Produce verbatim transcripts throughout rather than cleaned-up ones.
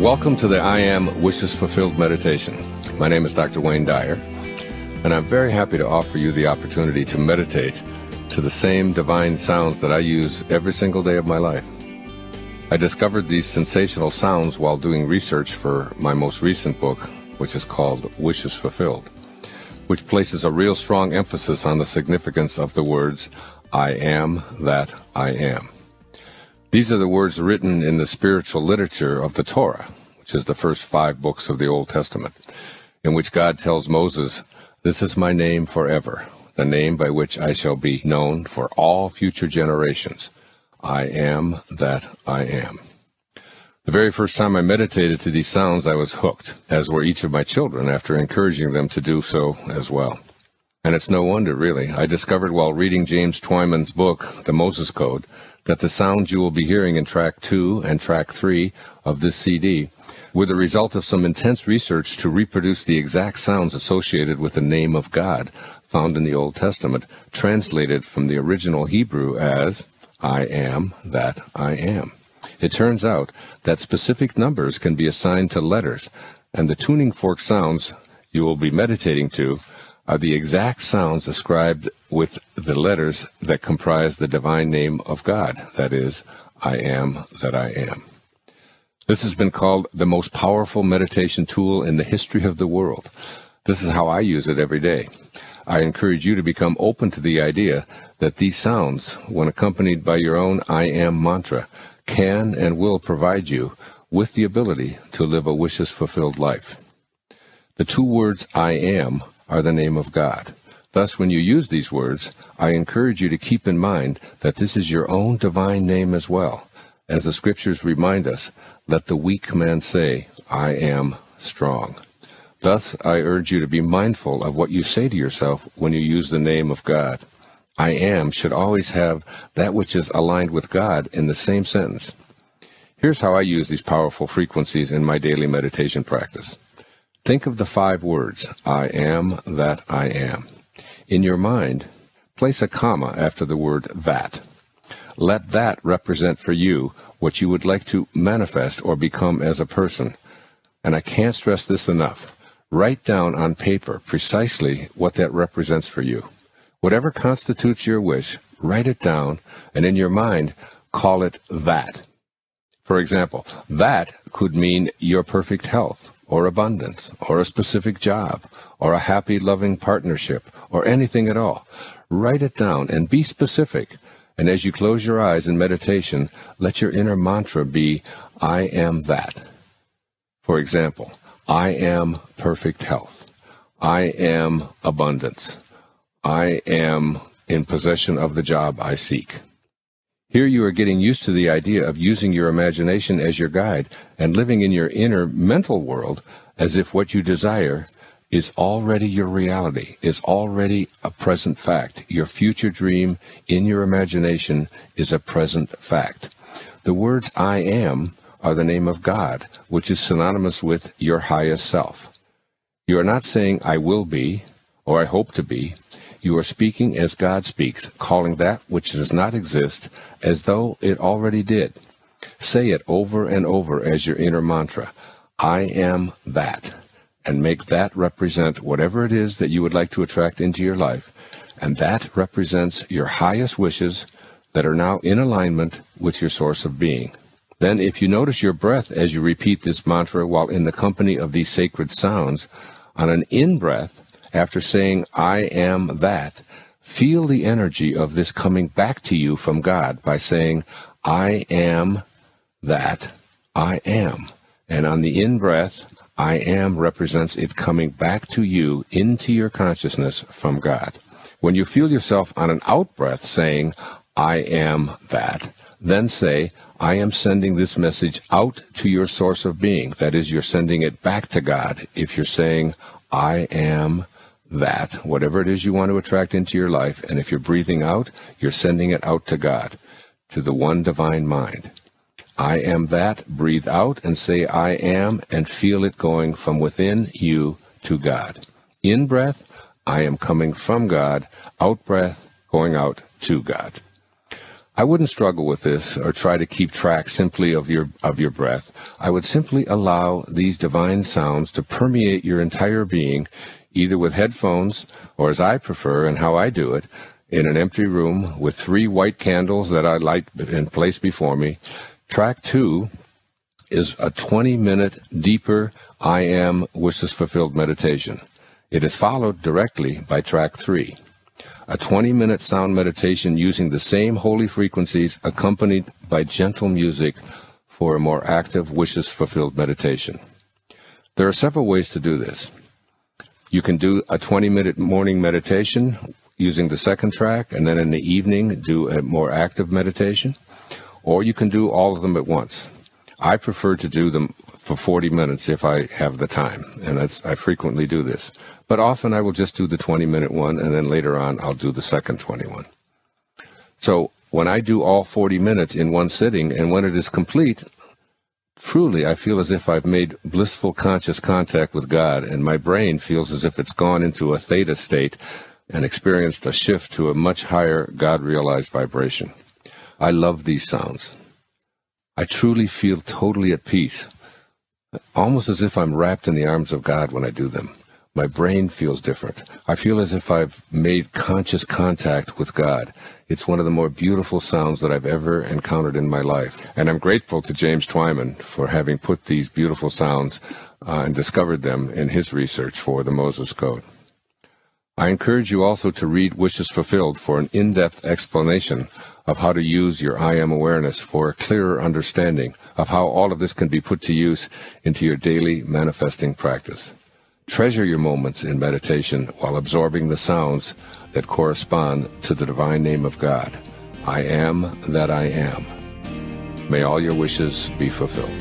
Welcome to the I Am Wishes Fulfilled meditation. My name is Doctor Wayne Dyer, and I'm very happy to offer you the opportunity to meditate to the same divine sounds that I use every single day of my life. I discovered these sensational sounds while doing research for my most recent book, which is called Wishes Fulfilled, which places a real strong emphasis on the significance of the words, I am that I am. These are the words written in the spiritual literature of the Torah, which is the first five books of the Old Testament, in which God tells Moses, "This is my name forever, the name by which I shall be known for all future generations. I am that I am." The very first time I meditated to these sounds, I was hooked, as were each of my children, after encouraging them to do so as well. And it's no wonder, really. I discovered while reading James Twyman's book, The Moses Code, that the sounds you will be hearing in track two and track three of this C D were the result of some intense research to reproduce the exact sounds associated with the name of God found in the Old Testament, translated from the original Hebrew as, I am that I am. It turns out that specific numbers can be assigned to letters, and the tuning fork sounds you will be meditating to are the exact sounds ascribed with the letters that comprise the divine name of God, that is, I am that I am. This has been called the most powerful meditation tool in the history of the world. This is how I use it every day. I encourage you to become open to the idea that these sounds, when accompanied by your own I am mantra, can and will provide you with the ability to live a wishes-fulfilled life. The two words I am are the name of God. Thus, when you use these words, I encourage you to keep in mind that this is your own divine name as well. As the scriptures remind us, let the weak man say, I am strong. Thus, I urge you to be mindful of what you say to yourself when you use the name of God. I am should always have that which is aligned with God in the same sentence. Here's how I use these powerful frequencies in my daily meditation practice. Think of the five words, I am that I am. In your mind, place a comma after the word that. Let that represent for you what you would like to manifest or become as a person. And I can't stress this enough. Write down on paper precisely what that represents for you. Whatever constitutes your wish, write it down, and in your mind, call it that. For example, that could mean your perfect health, or abundance, or a specific job, or a happy, loving partnership, or anything at all. Write it down and be specific. And as you close your eyes in meditation, let your inner mantra be, I am that. For example, I am perfect health. I am abundance. I am in possession of the job I seek. Here you are getting used to the idea of using your imagination as your guide and living in your inner mental world as if what you desire is already your reality, is already a present fact. Your future dream in your imagination is a present fact. The words I am are the name of God, which is synonymous with your highest self. You are not saying I will be or I hope to be. You are speaking as God speaks, calling that which does not exist as though it already did. Say it over and over as your inner mantra, I am that, and make that represent whatever it is that you would like to attract into your life, and that represents your highest wishes that are now in alignment with your source of being. Then, if you notice your breath as you repeat this mantra while in the company of these sacred sounds, on an in-breath, after saying, I am that, feel the energy of this coming back to you from God by saying, I am that I am. And on the in-breath, I am represents it coming back to you into your consciousness from God. When you feel yourself on an out-breath saying, I am that, then say, I am sending this message out to your source of being. That is, you're sending it back to God. If you're saying, I am that, whatever it is you want to attract into your life, and if you're breathing out, you're sending it out to God, to the one divine mind. I am that, breathe out and say I am, and feel it going from within you to God. In breath, I am coming from God. Out breath, going out to God. I wouldn't struggle with this or try to keep track simply of your of your breath. I would simply allow these divine sounds to permeate your entire being, either with headphones or, as I prefer and how I do it, in an empty room with three white candles that I light and place before me. Track two is a twenty-minute deeper I Am Wishes Fulfilled meditation. It is followed directly by track three, a twenty-minute sound meditation using the same holy frequencies accompanied by gentle music for a more active wishes fulfilled meditation. There are several ways to do this. You can do a twenty-minute morning meditation using the second track, and then in the evening do a more active meditation, or you can do all of them at once. I prefer to do them for forty minutes if I have the time, and that's, I frequently do this. But often I will just do the twenty-minute one, and then later on I'll do the second twenty-one. So when I do all forty minutes in one sitting, and when it is complete, truly I feel as if I've made blissful conscious contact with God, and my brain feels as if it's gone into a theta state and experienced a shift to a much higher God-realized vibration. I love these sounds. I truly feel totally at peace, almost as if I'm wrapped in the arms of God when I do them. My brain feels different. I feel as if I've made conscious contact with God. It's one of the more beautiful sounds that I've ever encountered in my life. And I'm grateful to James Twyman for having put these beautiful sounds uh, and discovered them in his research for the Moses Code. I encourage you also to read Wishes Fulfilled for an in-depth explanation of how to use your I Am awareness for a clearer understanding of how all of this can be put to use into your daily manifesting practice. Treasure your moments in meditation while absorbing the sounds that correspond to the divine name of God. I am that I am. May all your wishes be fulfilled.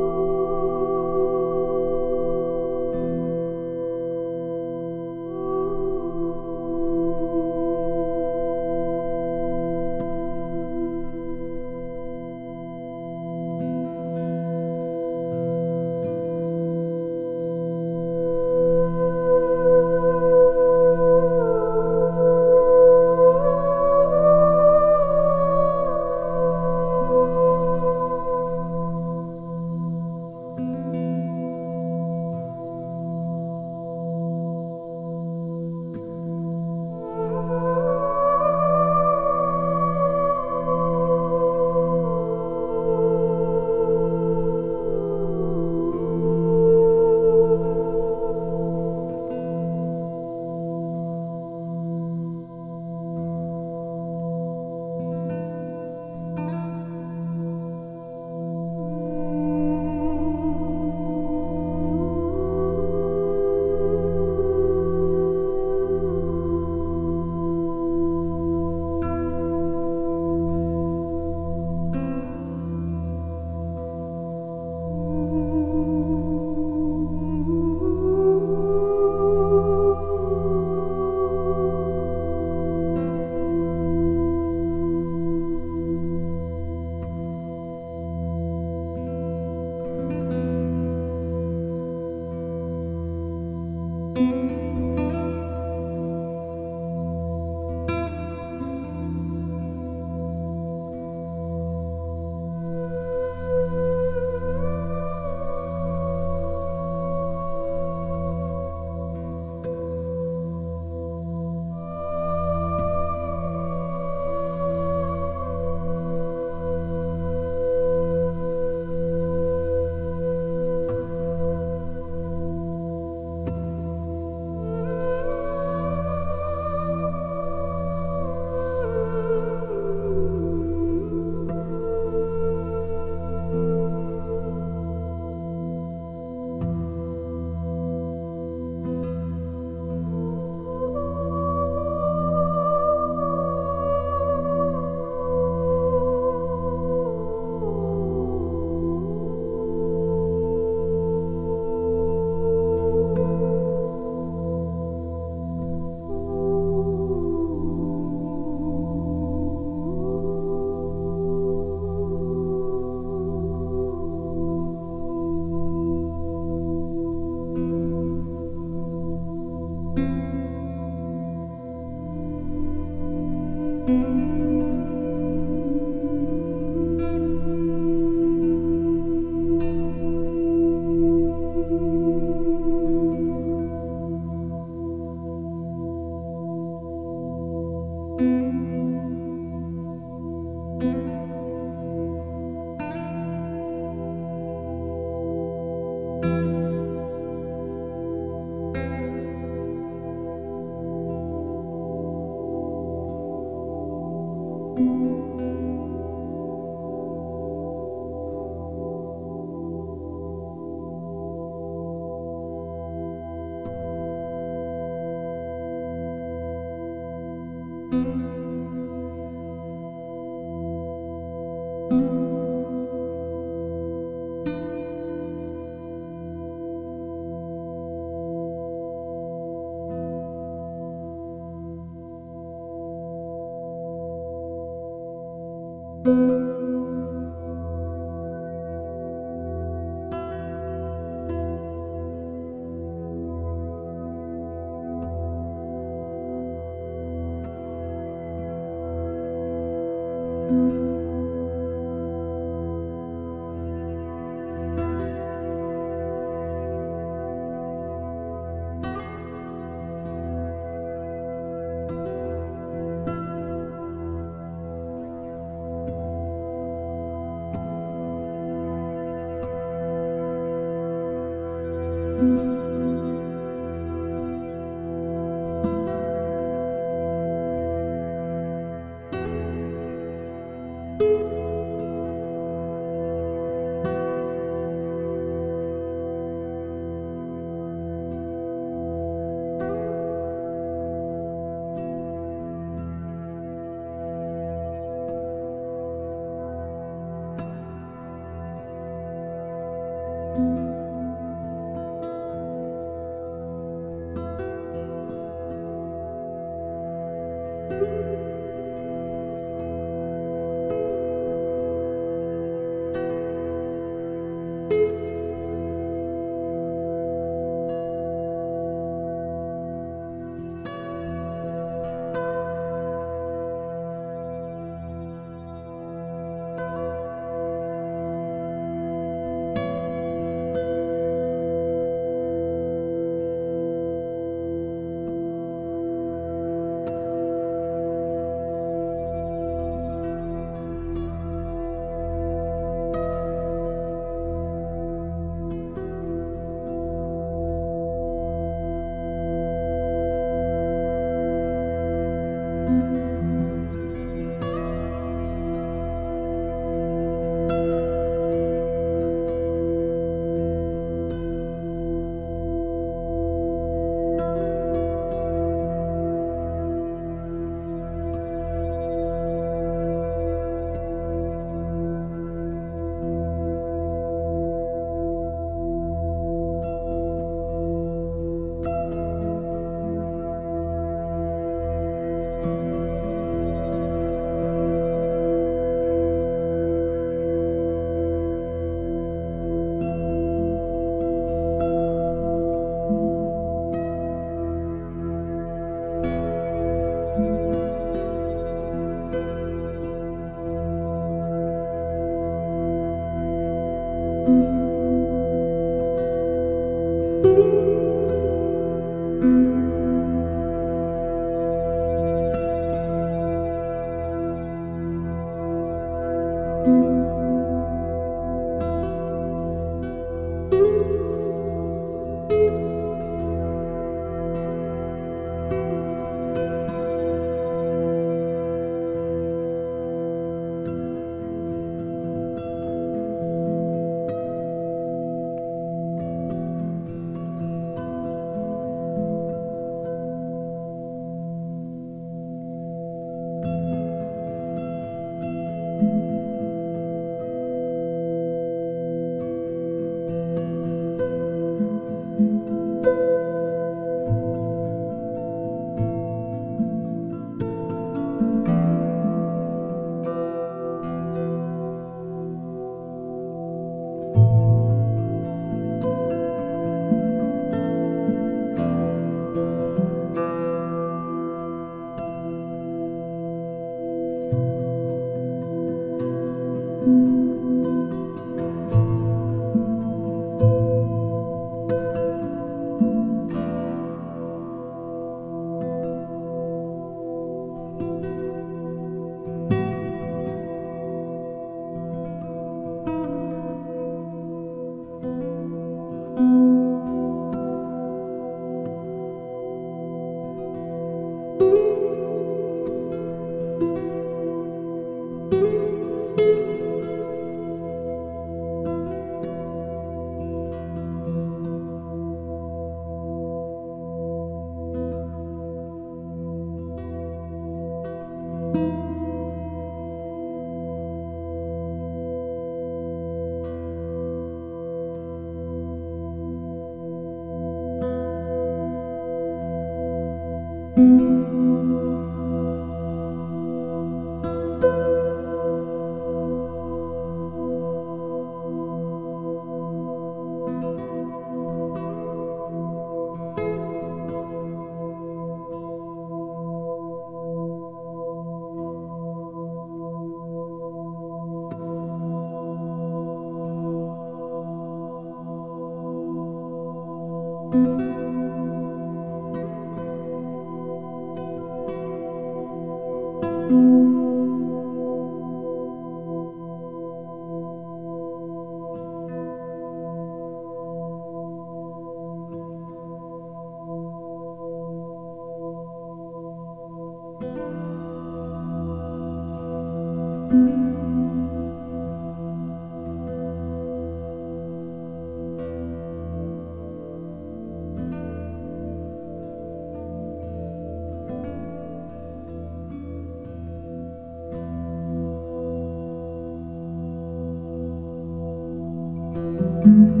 Mm-hmm.